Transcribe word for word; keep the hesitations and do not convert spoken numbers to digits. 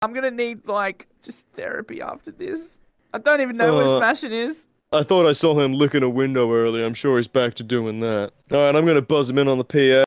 I'm gonna need like just therapy after this. I don't even know Uh, what smashing is. I thought I saw him licking a window earlier. I'm sure he's back to doing that. Alright, I'm gonna buzz him in on the P A.